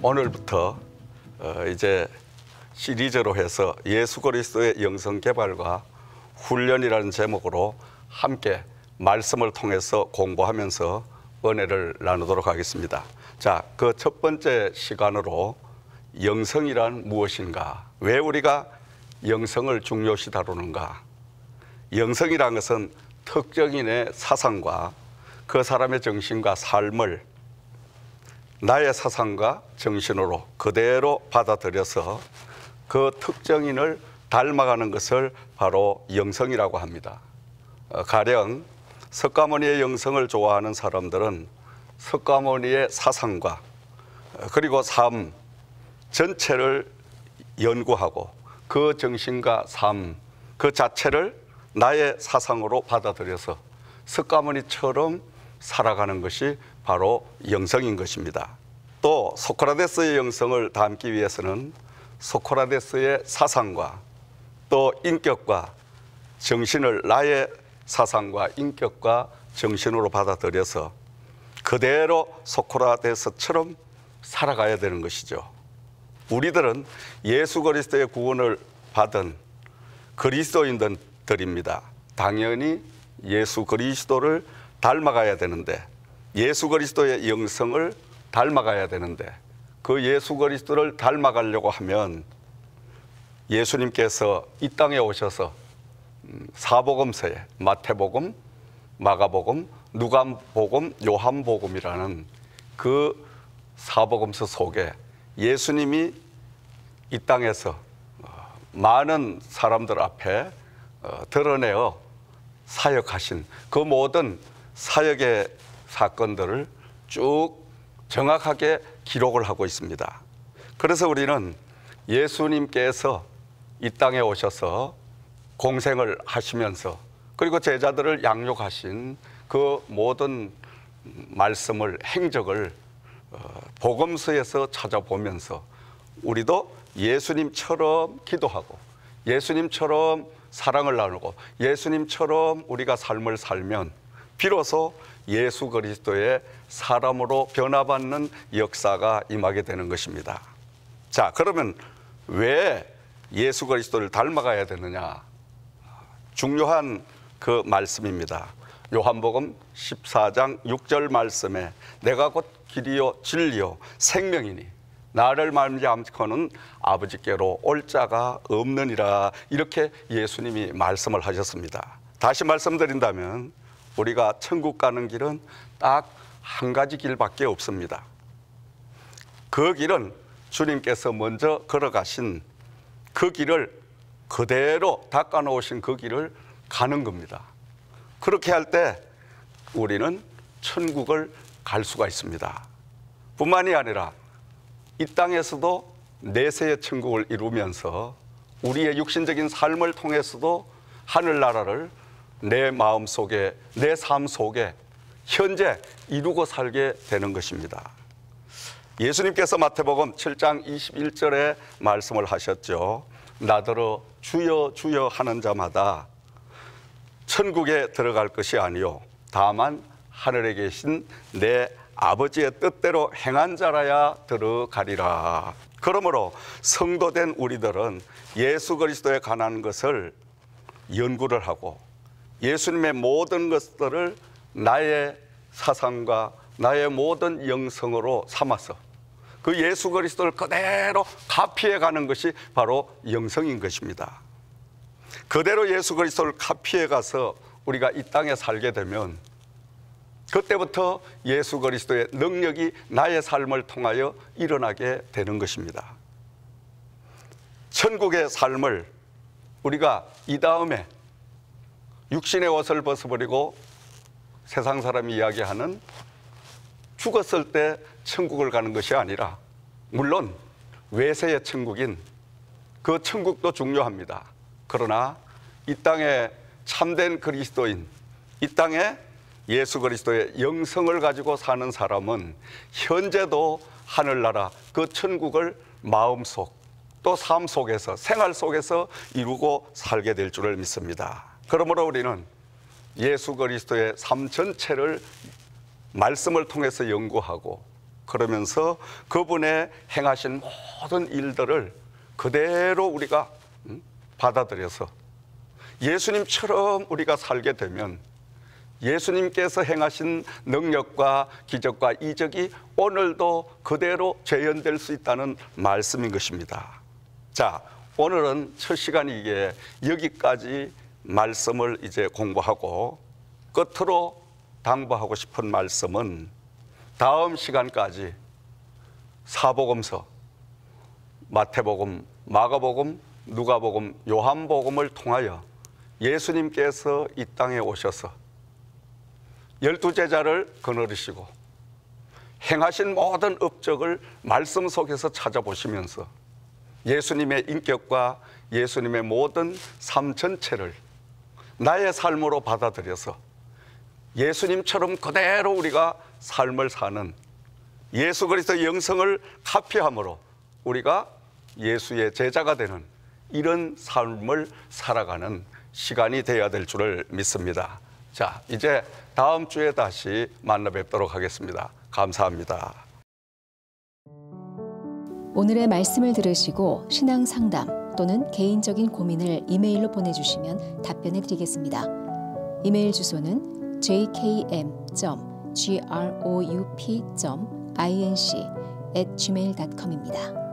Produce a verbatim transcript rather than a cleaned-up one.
오늘부터 어 이제 시리즈로 해서 예수 그리스도의 영성 개발과 훈련이라는 제목으로 함께 말씀을 통해서 공부하면서 은혜를 나누도록 하겠습니다. 자, 그 첫 번째 시간으로 영성이란 무엇인가? 왜 우리가 영성을 중요시 다루는가? 영성이란 것은 특정인의 사상과 그 사람의 정신과 삶을 나의 사상과 정신으로 그대로 받아들여서 그 특정인을 닮아가는 것을 바로 영성이라고 합니다. 가령 석가모니의 영성을 좋아하는 사람들은 석가모니의 사상과 그리고 삶 전체를 연구하고 그 정신과 삶 그 자체를 나의 사상으로 받아들여서 석가모니처럼 살아가는 것이 바로 영성인 것입니다. 또 소크라테스의 영성을 담기 위해서는 소크라테스의 사상과 또 인격과 정신을 나의 사상과 인격과 정신으로 받아들여서 그대로 소크라테스처럼 살아가야 되는 것이죠. 우리들은 예수 그리스도의 구원을 받은 그리스도인들입니다. 당연히 예수 그리스도를 닮아가야 되는데 예수 그리스도의 영성을 닮아가야 되는데 그 예수 그리스도를 닮아가려고 하면 예수님께서 이 땅에 오셔서 사복음서에 마태복음, 마가복음, 누가복음, 요한복음이라는 그 사복음서 속에 예수님이 이 땅에서 많은 사람들 앞에 드러내어 사역하신 그 모든 사역의 사건들을 쭉 정확하게 기록을 하고 있습니다. 그래서 우리는 예수님께서 이 땅에 오셔서 공생을 하시면서 그리고 제자들을 양육하신 그 모든 말씀을 행적을 복음서에서 찾아보면서 우리도 예수님처럼 기도하고 예수님처럼 사랑을 나누고 예수님처럼 우리가 삶을 살면 비로소 예수 그리스도의 사람으로 변화받는 역사가 임하게 되는 것입니다. 자, 그러면 왜 예수 그리스도를 닮아가야 되느냐? 중요한 그 말씀입니다. 요한복음 십사 장 육 절 말씀에 내가 곧 길이요 진리요 생명이니 나를 말미암고는 아버지께로 올 자가 없느니라, 이렇게 예수님이 말씀을 하셨습니다. 다시 말씀드린다면 우리가 천국 가는 길은 딱 한 가지 길밖에 없습니다. 그 길은 주님께서 먼저 걸어가신 그 길을 그대로 닦아 놓으신 그 길을 가는 겁니다. 그렇게 할 때 우리는 천국을 갈 수가 있습니다. 뿐만이 아니라 이 땅에서도 내세의 천국을 이루면서 우리의 육신적인 삶을 통해서도 하늘나라를 내 마음속에 내 삶 속에 현재 이루고 살게 되는 것입니다. 예수님께서 마태복음 칠 장 이십일 절에 말씀을 하셨죠. 나더러 주여 주여 하는 자마다 천국에 들어갈 것이 아니요 다만 하늘에 계신 내 아버지의 뜻대로 행한 자라야 들어가리라. 그러므로 성도된 우리들은 예수 그리스도에 관한 것을 연구를 하고 예수님의 모든 것들을 나의 사상과 나의 모든 영성으로 삼아서 그 예수 그리스도를 그대로 카피해 가는 것이 바로 영성인 것입니다. 그대로 예수 그리스도를 카피해 가서 우리가 이 땅에 살게 되면 그때부터 예수 그리스도의 능력이 나의 삶을 통하여 일어나게 되는 것입니다. 천국의 삶을 우리가 이 다음에 육신의 옷을 벗어버리고 세상 사람이 이야기하는 죽었을 때 천국을 가는 것이 아니라, 물론 외세의 천국인 그 천국도 중요합니다. 그러나 이 땅에 참된 그리스도인, 이 땅에 예수 그리스도의 영성을 가지고 사는 사람은 현재도 하늘나라 그 천국을 마음속 또 삶 속에서 생활 속에서 이루고 살게 될 줄을 믿습니다. 그러므로 우리는 예수 그리스도의 삶 전체를 말씀을 통해서 연구하고 그러면서 그분의 행하신 모든 일들을 그대로 우리가 받아들여서 예수님처럼 우리가 살게 되면 예수님께서 행하신 능력과 기적과 이적이 오늘도 그대로 재현될 수 있다는 말씀인 것입니다. 자, 오늘은 첫 시간이기에 여기까지 말씀을 이제 공부하고 끝으로 당부하고 싶은 말씀은 다음 시간까지 사복음서, 마태복음, 마가복음, 누가복음, 요한복음을 통하여 예수님께서 이 땅에 오셔서 열두 제자를 거느리시고 행하신 모든 업적을 말씀 속에서 찾아보시면서 예수님의 인격과 예수님의 모든 삶 전체를 나의 삶으로 받아들여서 예수님처럼 그대로 우리가 삶을 사는 예수 그리스도의 영성을 카피함으로 우리가 예수의 제자가 되는 이런 삶을 살아가는 시간이 되어야 될 줄을 믿습니다. 자, 이제 다음 주에 다시 만나 뵙도록 하겠습니다. 감사합니다. 오늘의 말씀을 들으시고 신앙 상담 또는 개인적인 고민을 이메일로 보내주시면 답변해 드리겠습니다. 이메일 주소는 제이 케이 엠 점 그룹 점 인c 앳 지메일 닷컴입니다.